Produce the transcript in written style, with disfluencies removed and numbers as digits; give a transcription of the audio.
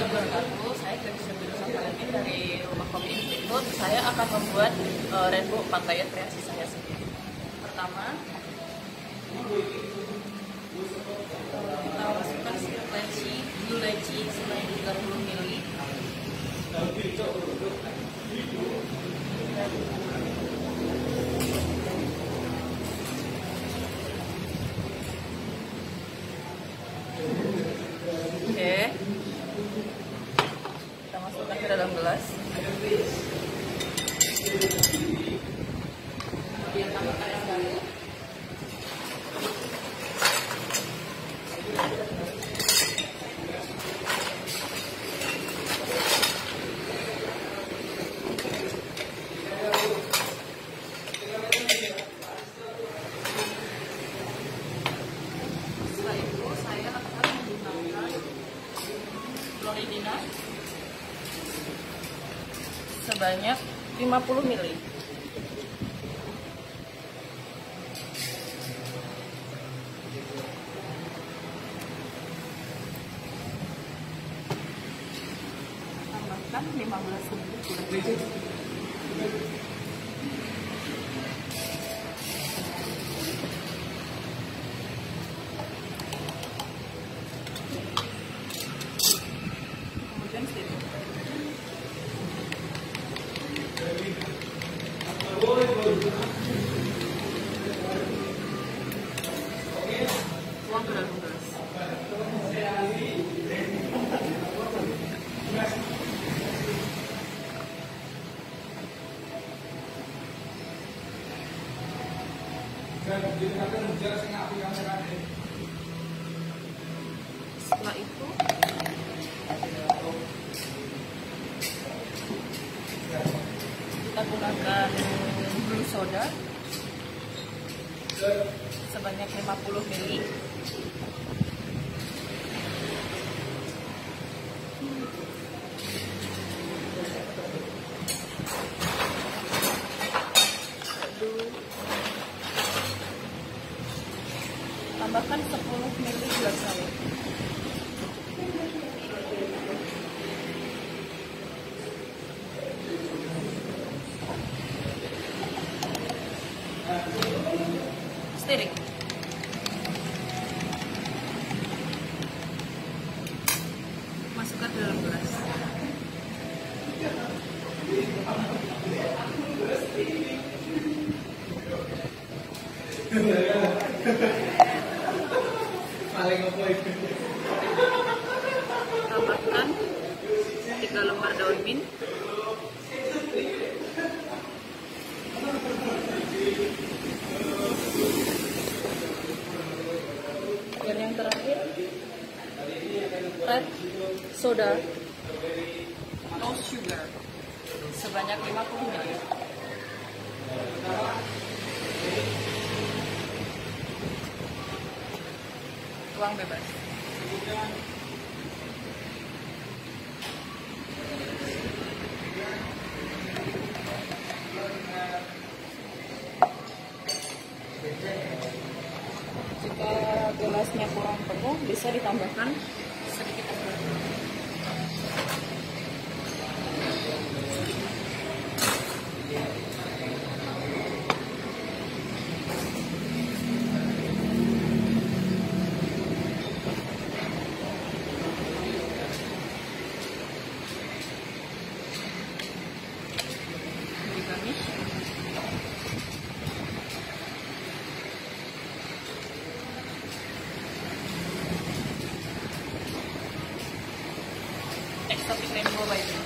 wabarakatuh. Saya Gracia Birusampalamin dari Rumah Kopi Institut. Saya akan membuat Rainbow Papaya kreasi saya sendiri. Pertama, kita masukkan sirup leci, blue leci sebanyak 30 ml. Oke, kita masukkan ke dalam gelas. Kemudian tambahkan es batu. Setelah itu saya akan menggunakan Floridina sebanyak 50 ml. Tambahkan 15 ml gula. Kemudian sirup. Tuang ke dalam gelas. Setelah itu kita gunakan blue soda sebanyak 50 ml. Tambahkan 10 ml gula sawit. Stirring. Masukkan ke dalam gelas. Tambahkan 3 lembar daun mint. Dan yang terakhir, red soda, no sugar, sebanyak 50 ml. Tuang bebas. Jika gelasnya kurang penuh, bisa ditambahkan sedikit es batu. Garnish. Exotic Rainbow by